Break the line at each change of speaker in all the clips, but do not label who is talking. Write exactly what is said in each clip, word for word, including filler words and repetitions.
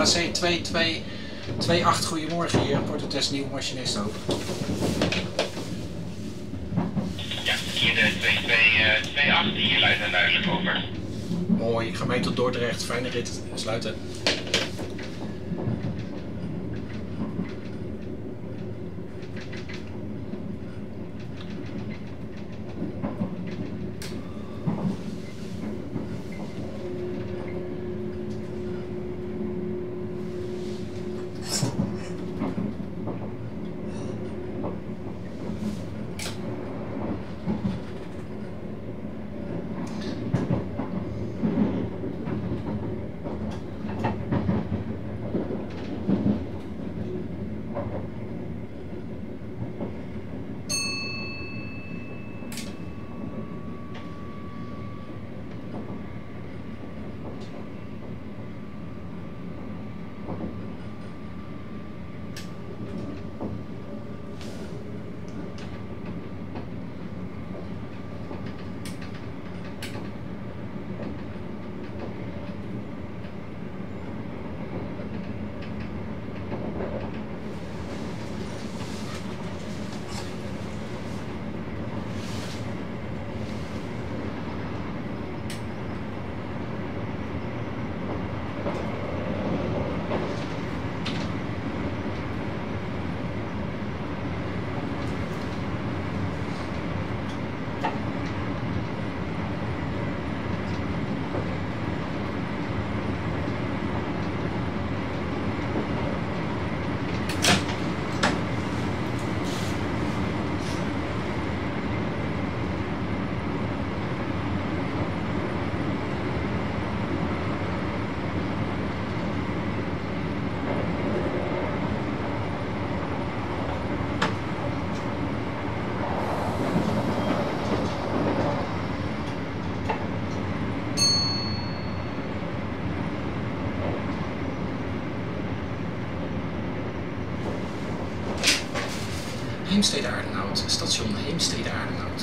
C twee twee twee acht, goedemorgen hier, rapportentest nieuw machinist ook.
Ja, hier de twee twee twee acht, hier luidt en duidelijk over.
Mooi, ga mee tot Dordrecht, fijne rit, sluiten. Heemstede-Aardenhout, station Heemstede-Aardenhout.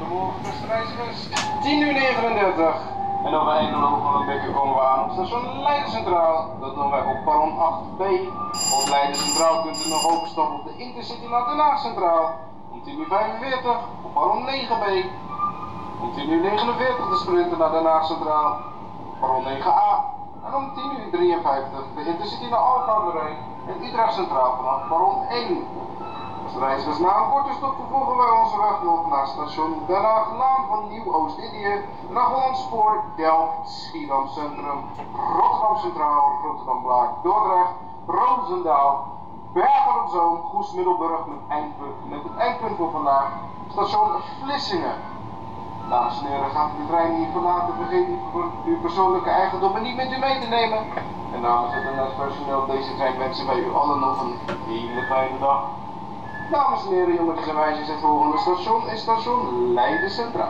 Goedemorgen beste reizigers. tien uur negenendertig. En over één van een beetje komen we aan op station Leiden Centraal. Dat doen wij op perron acht B. Op Leiden Centraal kunt u nog overstappen op de Intercity naar Den Haag Centraal. Om tien uur vijfenveertig op perron negen B. Om tien uur negenenveertig de sprinter naar Den Haag Centraal. Perron negen A. En om tien uur drieënvijftig de Intercity naar Alkmaar aan de Rijn en Utrecht Centraal vanaf perron één. Als de reizigers na een korte stop vervolgen wij onze weg nog naar station Den Haag Laan van Nieuw-Oost-Indië, naar Hollandspoor, Delft, Schiedam Centrum, Rotterdam Centraal, Rotterdam Blaak, Dordrecht, Roosendaal, Bergen op Zoom, Goes Middelburg met, eindpunt, met het eindpunt voor vandaag, station Vlissingen. Dames en heren, gaat u de trein niet verlaten, vergeet niet uw persoonlijke eigendommen niet met u mee te nemen. En namens het N S-personeel op deze trein wensen wij u allen nog een hele fijne dag. Dames en heren, jongetjes en meisjes, het volgende station is station Leiden Centraal.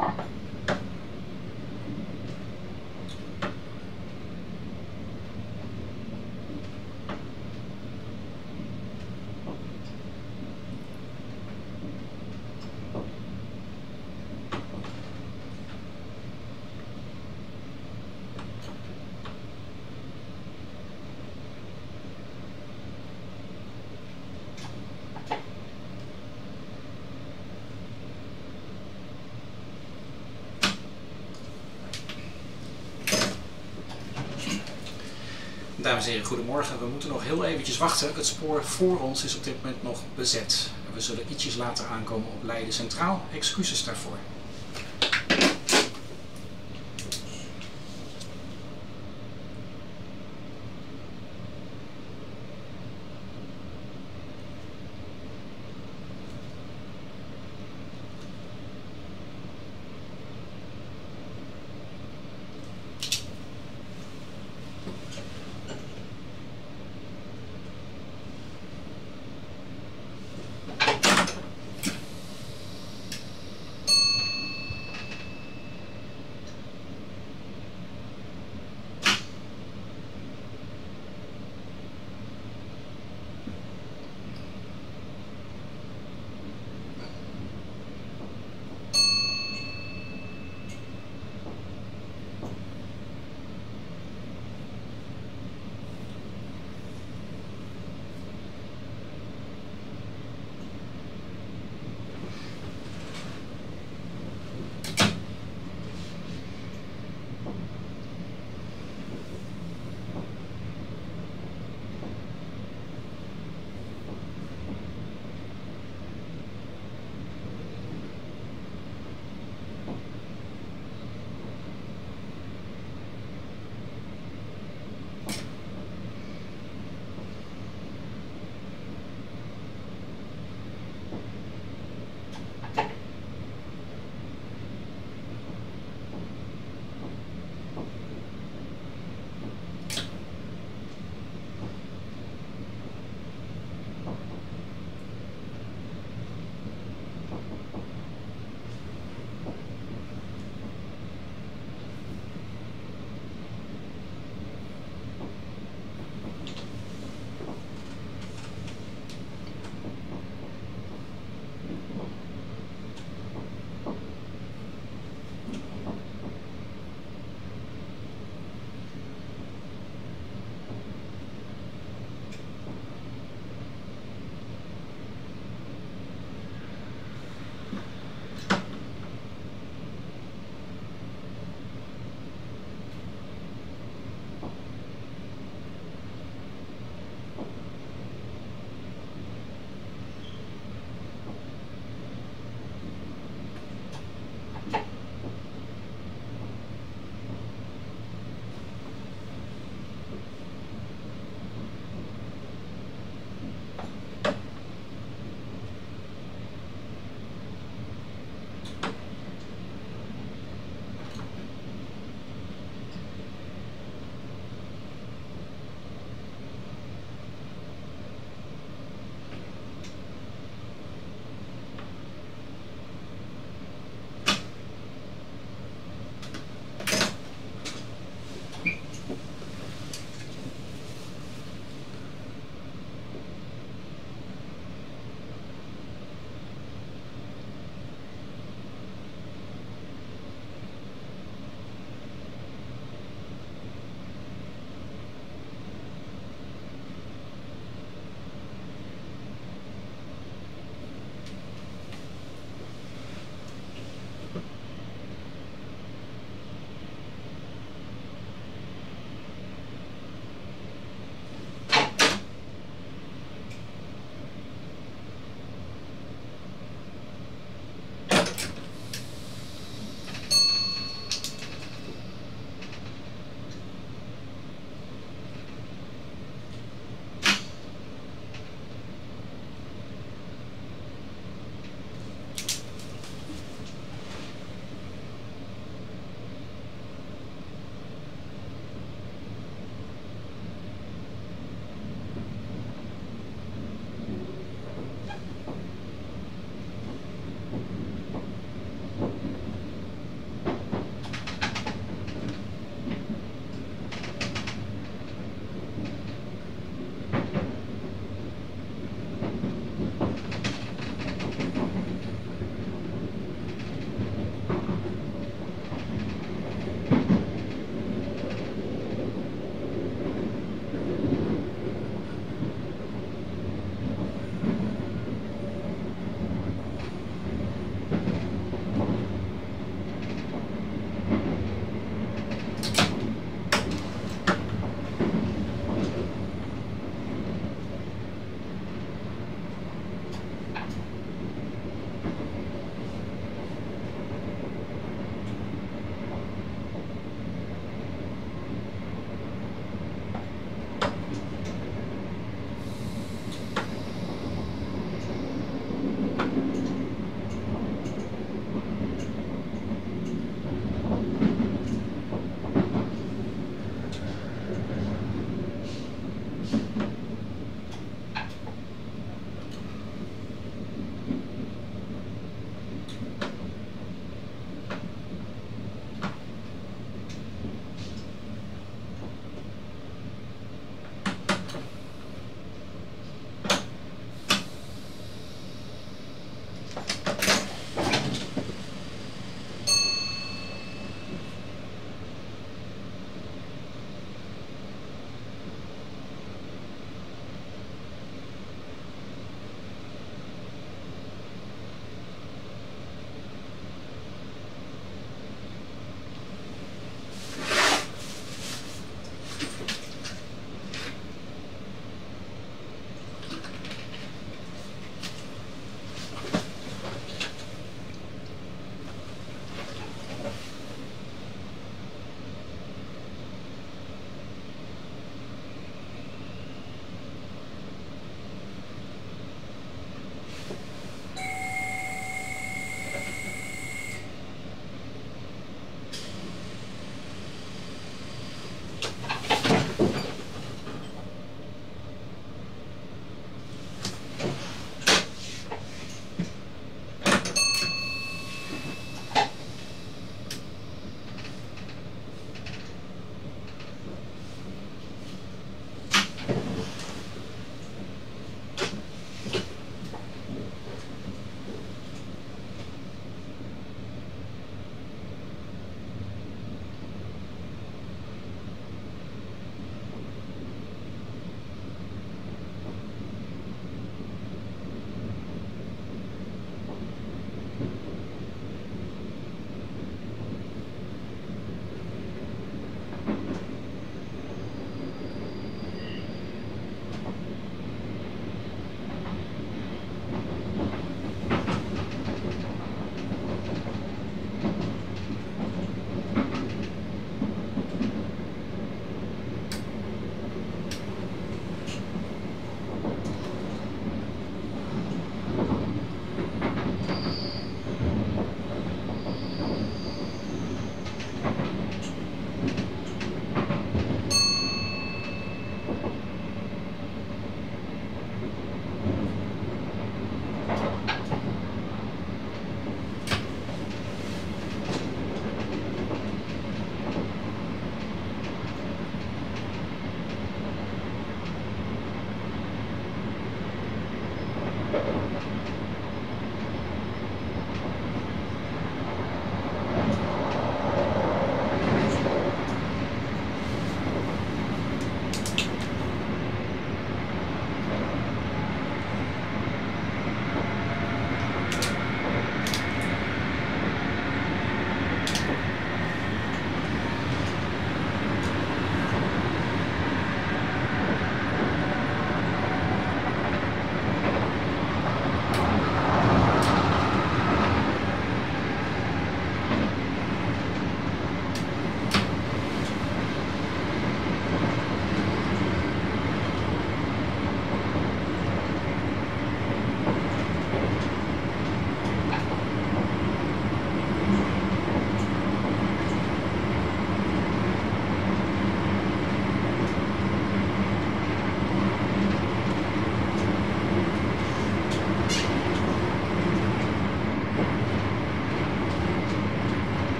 Dames en heren, goedemorgen. We moeten nog heel eventjes wachten. Het spoor voor ons is op dit moment nog bezet. We zullen ietsjes later aankomen op Leiden Centraal. Excuses daarvoor.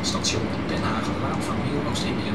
station Den Haag, Laan van Nieuw Oost-Indië.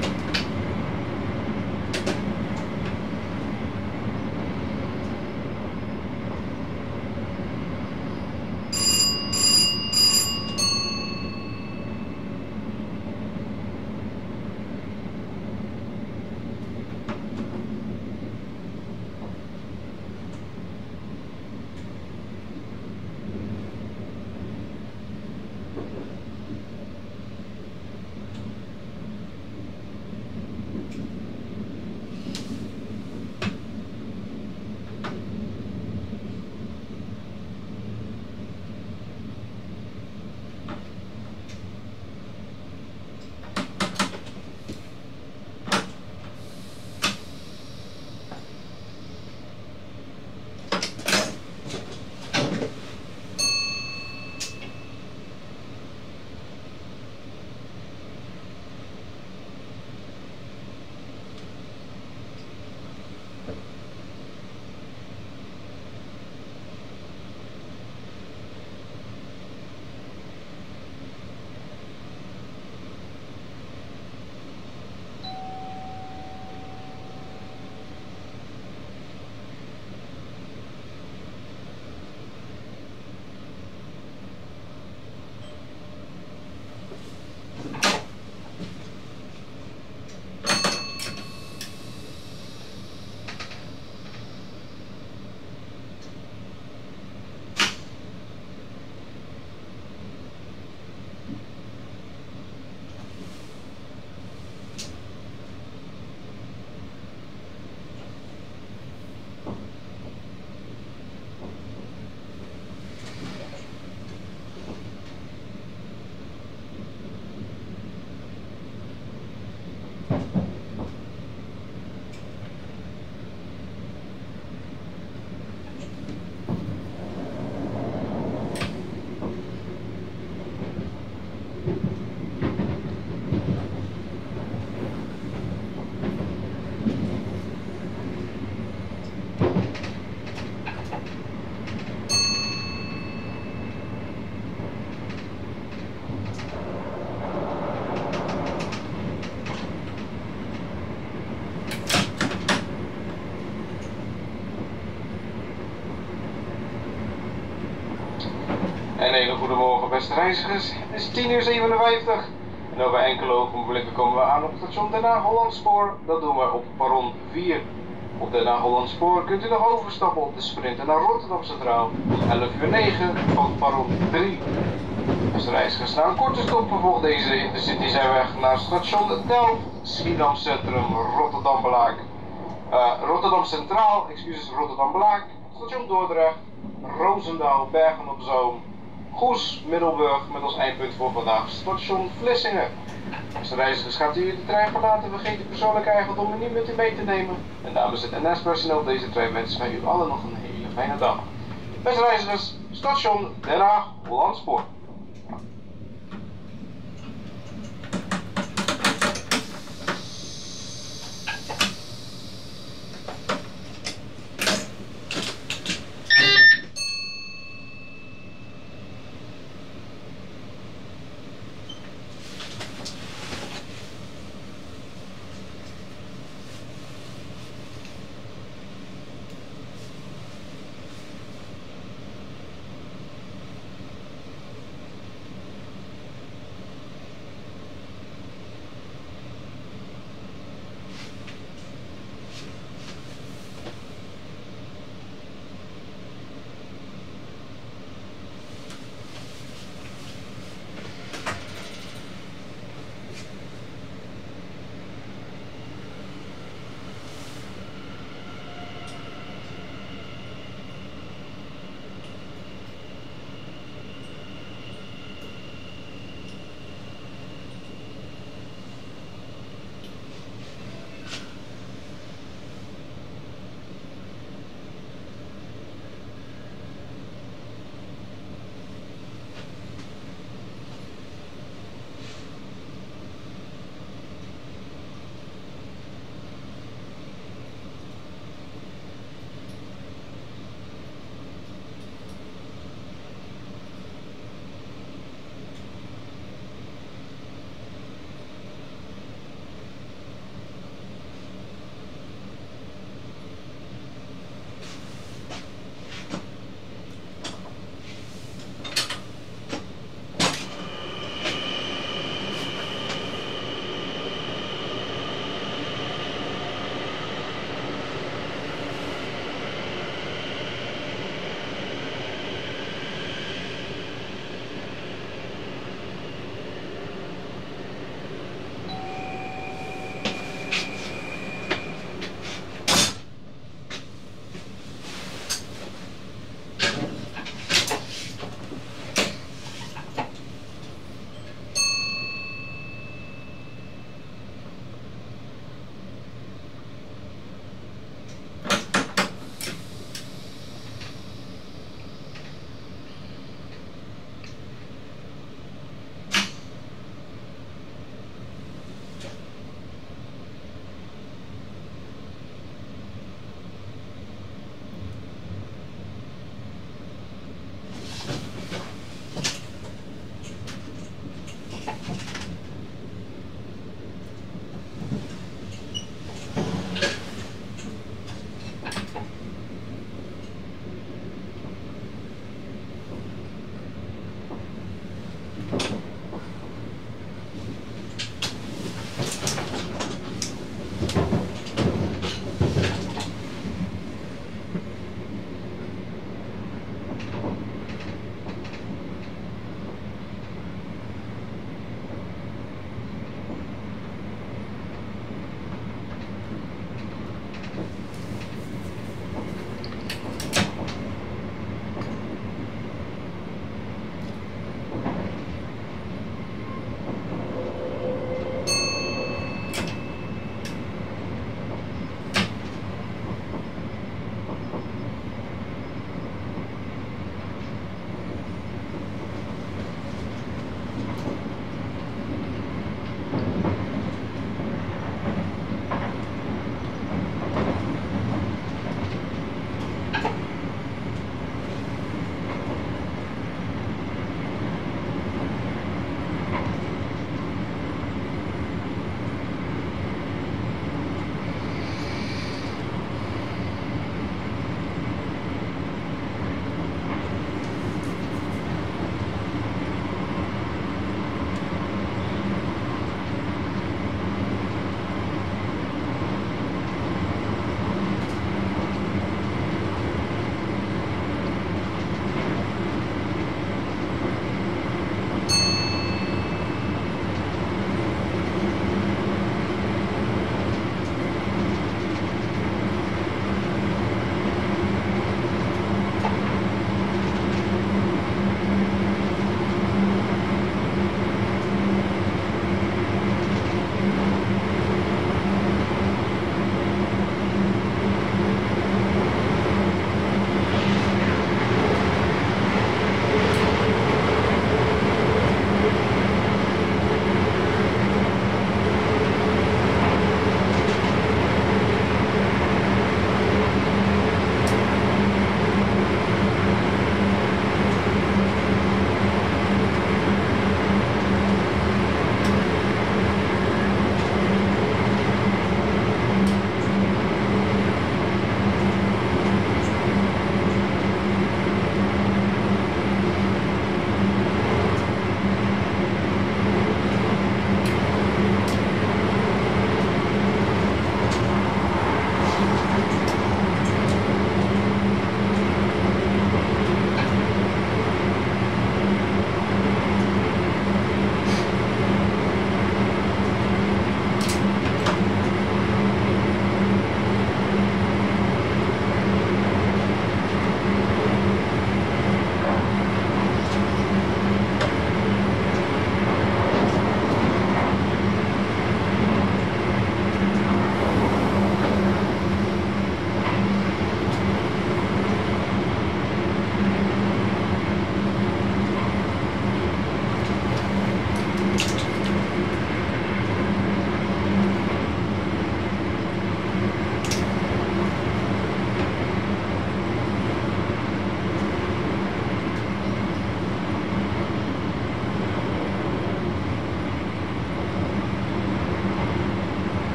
En een hele goede morgen beste reizigers. Het is tien uur zevenenvijftig en over enkele ogenblikken komen we aan op het station Den Haag Hollandspoor. Dat doen we op perron vier. Op Den Haag Hollandspoor kunt u nog overstappen op de sprinter naar Rotterdam Centraal om elf uur negen van perron drie. Beste reizigers, na een korte stop vervolgt deze Intercity zijn weg naar station Delft, Schiedam Centrum, Rotterdam Blaak. Uh, Rotterdam Centraal, excuses, Rotterdam Blaak, station Dordrecht, Roosendaal, Bergen op Zoom, Goes, Middelburg met als eindpunt voor vandaag station Vlissingen. Beste reizigers, gaat u de trein verlaten, vergeet uw persoonlijke eigendom niet met u mee te nemen. En namens het N S-personeel deze trein wensen wij u allen nog een hele fijne dag. Beste reizigers, station Den Haag Hollandspoor.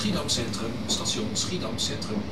Schiedam Centrum, station Schiedam Centrum.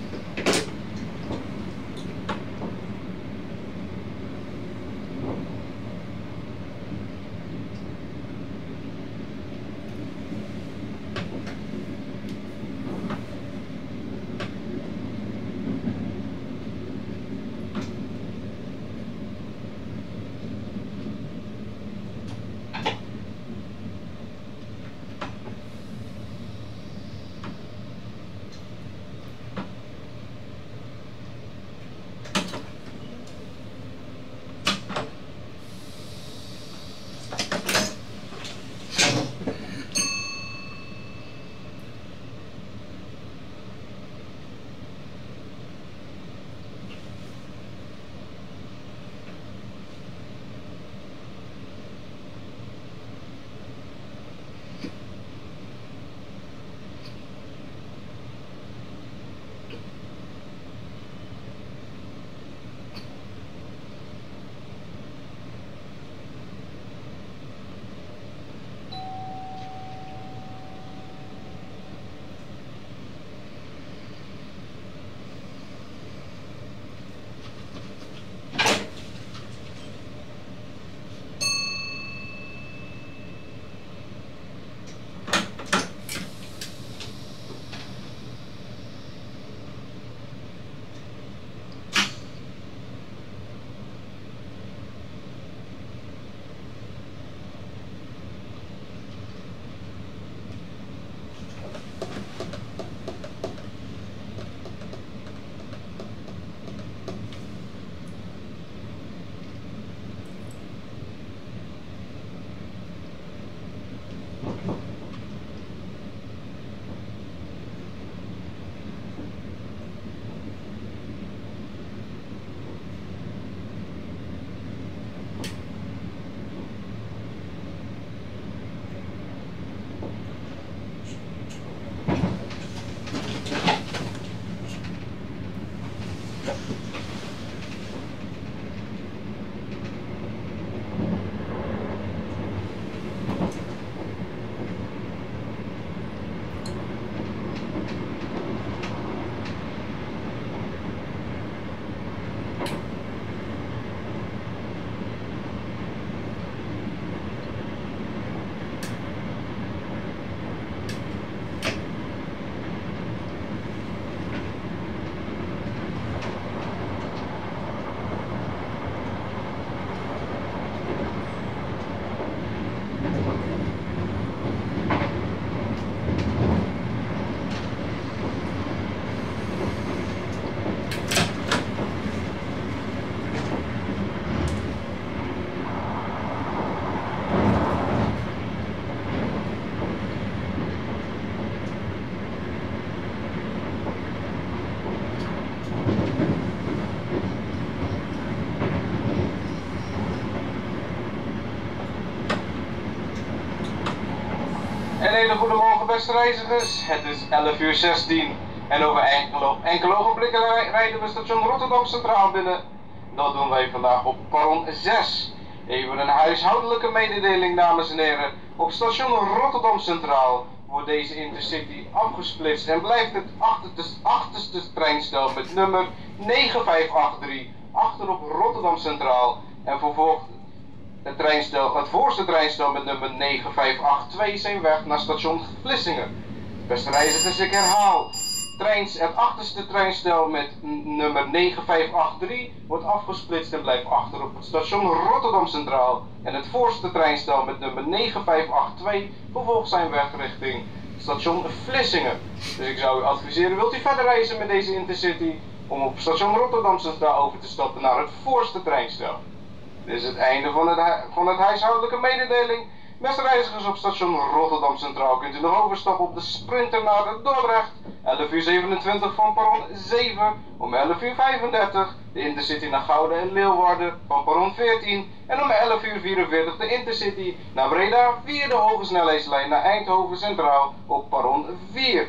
Een hele goede morgen beste reizigers, het is elf uur zestien en over enkele, enkele ogenblikken rijden we station Rotterdam Centraal binnen. Dat doen wij vandaag op perron zes. Even een huishoudelijke mededeling dames en heren. Op station Rotterdam Centraal wordt deze Intercity afgesplitst en blijft het achterste, achterste treinstel met nummer negen vijf acht drie achterop Rotterdam Centraal en vervolgt het, treinstel, het voorste treinstel met nummer negen vijf acht twee zijn weg naar station Vlissingen. Beste reizigers, ik herhaal. Treins, het achterste treinstel met nummer negen vijf acht drie wordt afgesplitst en blijft achter op het station Rotterdam Centraal. En het voorste treinstel met nummer negen vijf acht twee vervolgt zijn weg richting station Vlissingen. Dus ik zou u adviseren, wilt u verder reizen met deze Intercity, om op station Rotterdam Centraal over te stappen naar het voorste treinstel. Dit is het einde van het, van het huishoudelijke mededeling. Beste reizigers, op station Rotterdam Centraal kunt u nog overstappen op de Sprinter naar Dordrecht. elf uur zevenentwintig van perron zeven. Om elf uur vijfendertig de Intercity naar Gouda en Leeuwarden van perron veertien. En om elf uur vierenveertig de Intercity naar Breda via de hoge snelheidslijn naar Eindhoven Centraal op perron vier.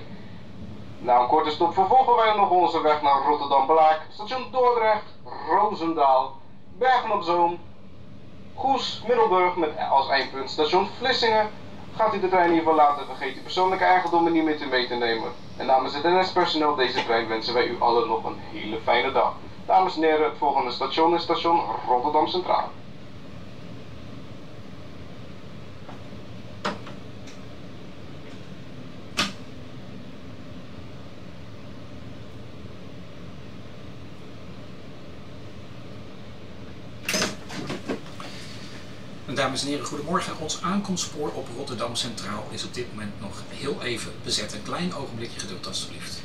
Na een korte stop vervolgen wij nog onze weg naar Rotterdam-Blaak, station Dordrecht, Roosendaal, Bergen op Zoom, Goes, Middelburg met als eindpunt station Vlissingen, Gaat u de trein hiervan laten, vergeet uw persoonlijke eigendommen niet meer te mee te nemen. En namens het N S-personeel op deze trein wensen wij u allen nog een hele fijne dag. Dames en heren, het volgende station is station Rotterdam Centraal.
Dames en heren, goedemorgen. Ons aankomstspoor op Rotterdam Centraal is op dit moment nog heel even bezet. Een klein ogenblikje geduld alstublieft.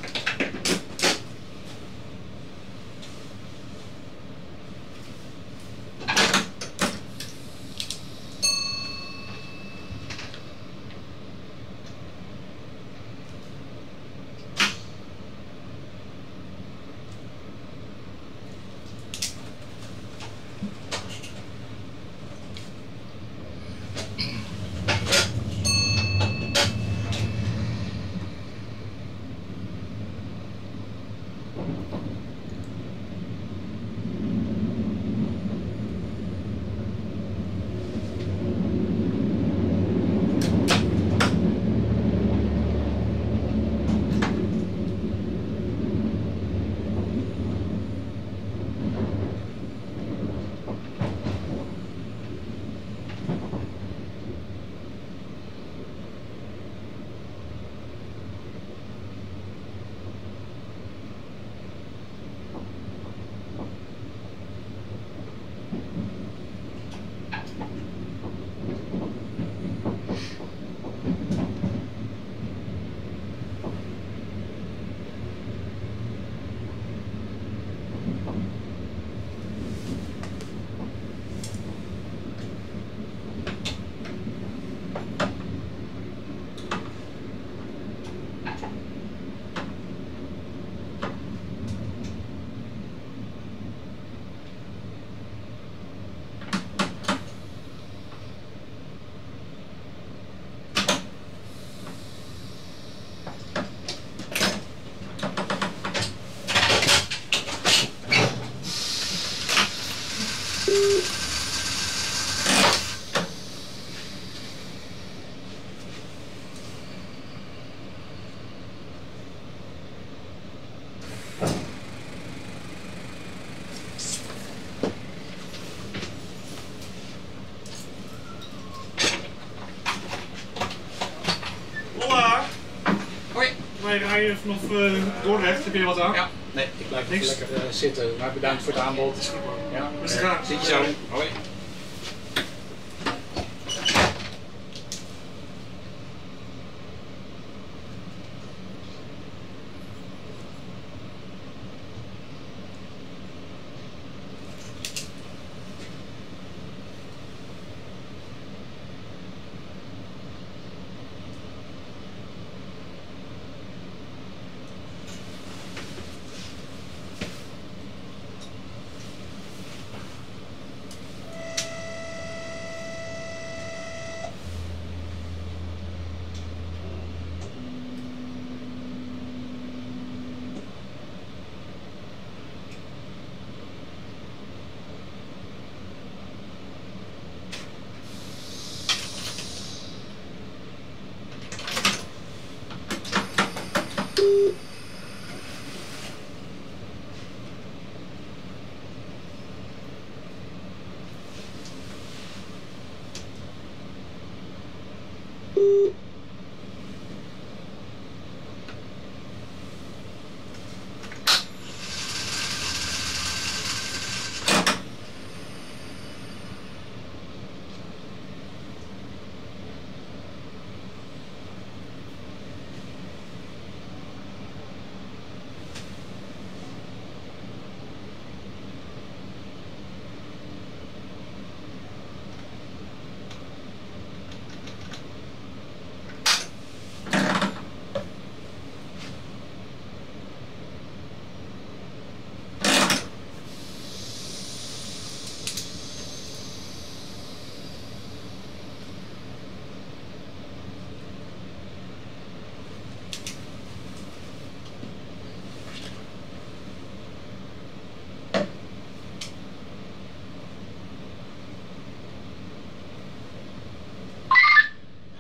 Ga je vanaf uh, Dordrecht, heb je er wat aan?
Ja, nee, ik blijf even lekker uh, zitten. Maar bedankt voor het aanbod. Ja,
rustig aan.
Zit je zo. Hoi.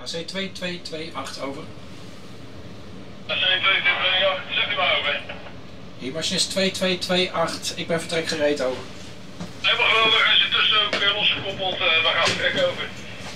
C twee twee twee acht, over.
A C twee twee twee acht, zegt u maar over.
Hier machinist twee twee twee acht, ik ben vertrek gereed, over.
Helemaal geweldig, hij zit tussen ook uh, losgekoppeld, uh, we gaan vertrekken, over.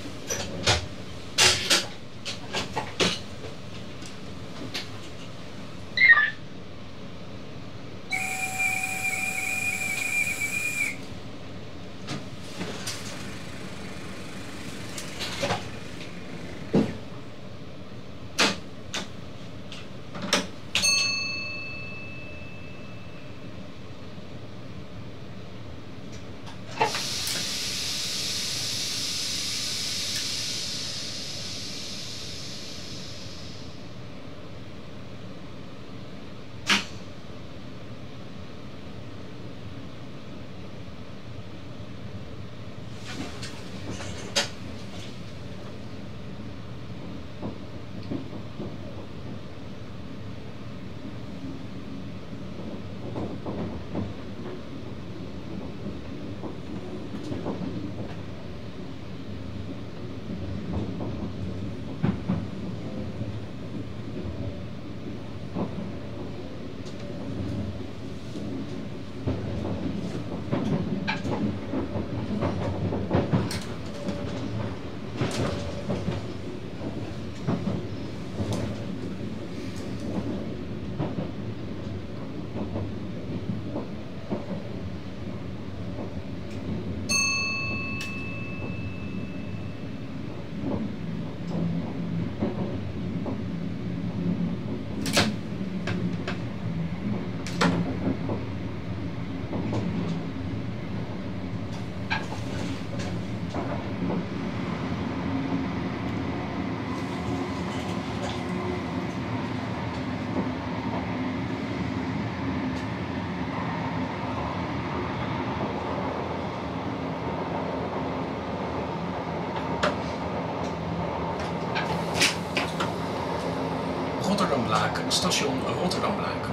Rotterdam-Blaak, station Rotterdam-Blaak.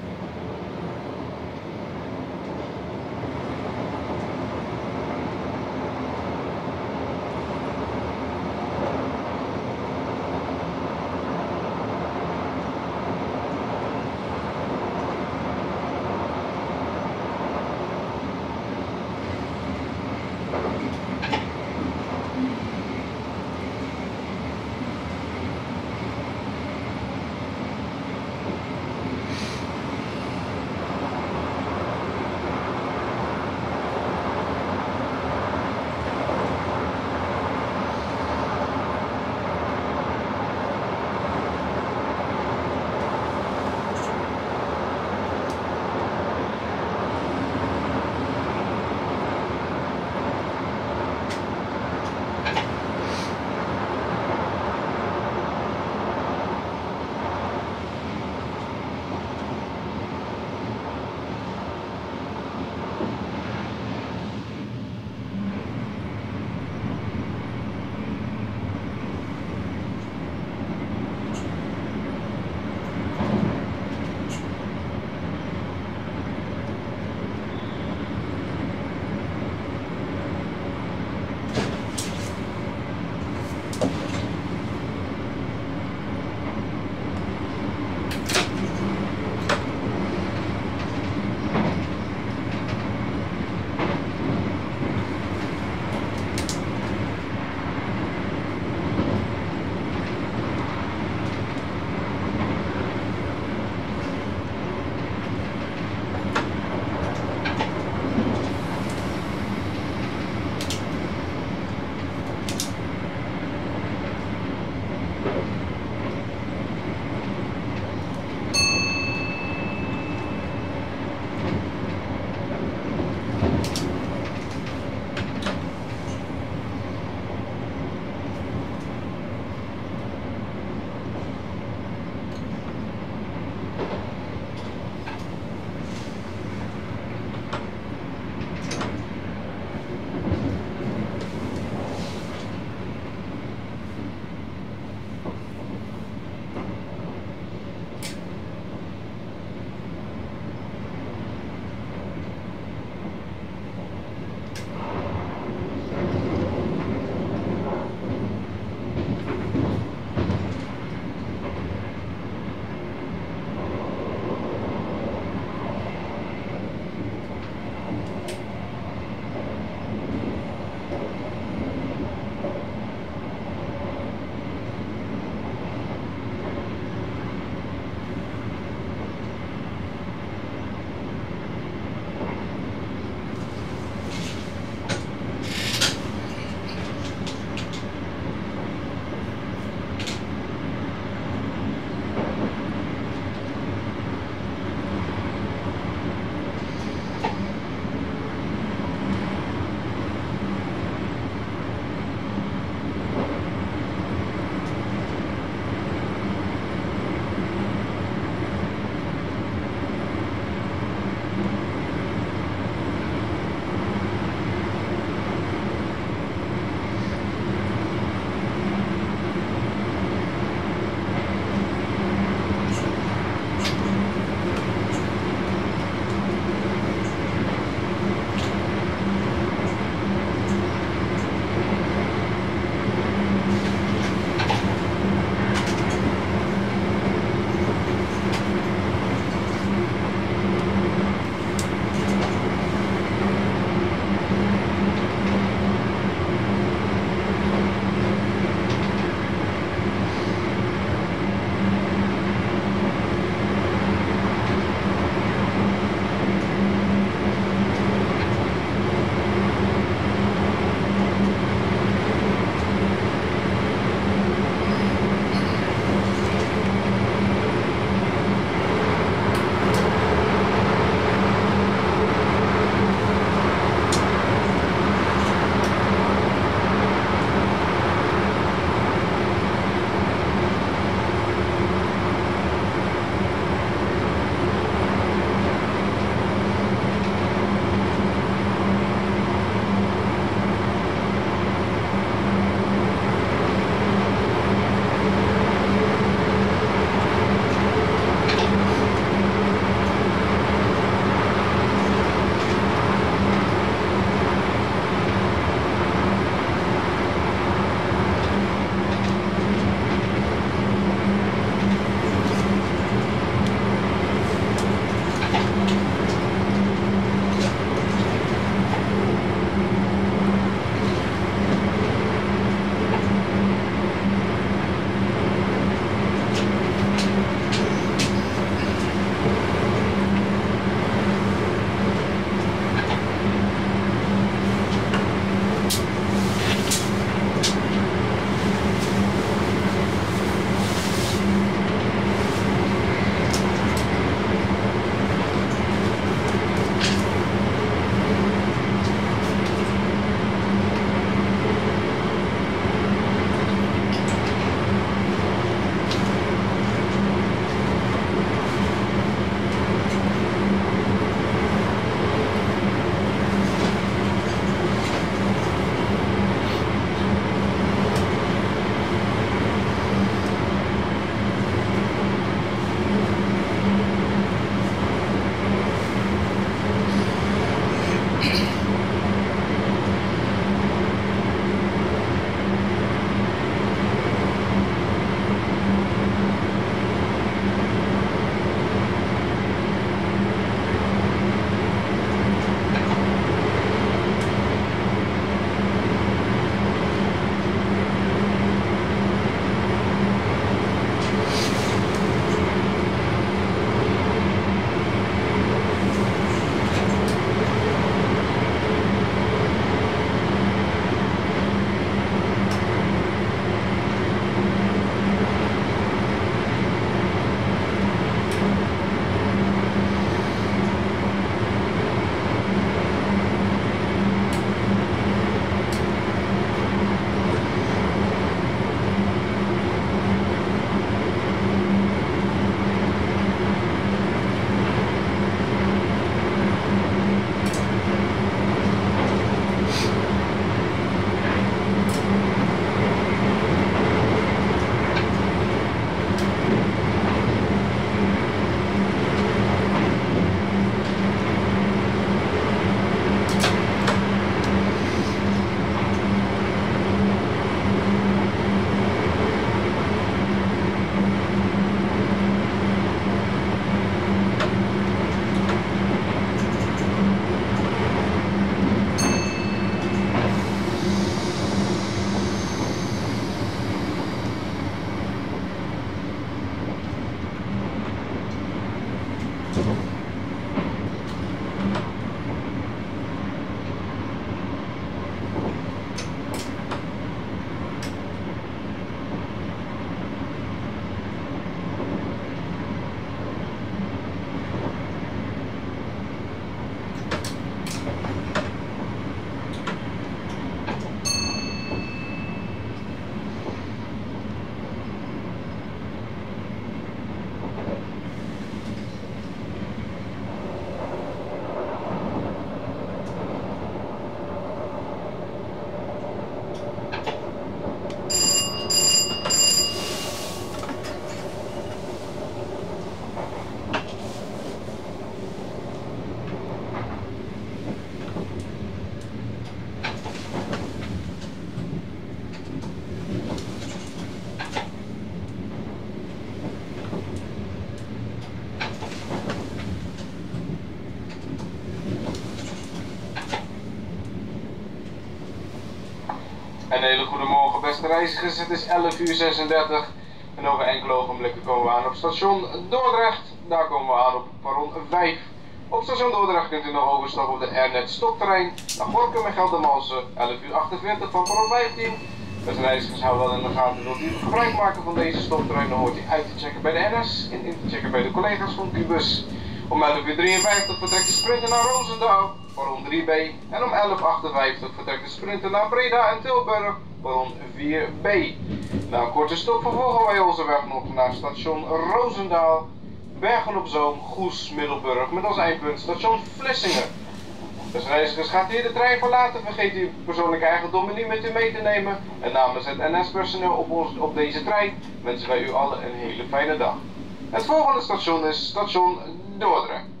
Een hele goede morgen beste reizigers, het is elf uur zesendertig en over enkele ogenblikken komen we aan op station Dordrecht. Daar komen we aan op perron vijf. Op station Dordrecht kunt u nog overstappen op de Airnet stoptrein naar Gorinchem en Geldermalsen, elf uur achtenveertig van perron vijftien. Beste reizigers, hou wel in de gaten, wilt u gebruik maken van deze stoptrein, dan hoort u uit te checken bij de N S en in te checken bij de collega's van Qbus. Om elf uur drieënvijftig vertrekt de Sprinter naar Roosendaal, perron drie B. En om elf uur achtenvijftig vertrekt de Sprinter naar Breda en Tilburg, perron vier B. Na een korte stop vervolgen wij onze weg nog naar station Roosendaal, Bergen op Zoom, Goes, Middelburg met als eindpunt station Vlissingen. Dus reizigers, gaat hier de trein verlaten, vergeet uw persoonlijke eigendommen niet met u mee te nemen. En namens het N S-personeel op, ons, op deze trein wensen wij u allen een hele fijne dag. Het volgende station is station Dordrecht.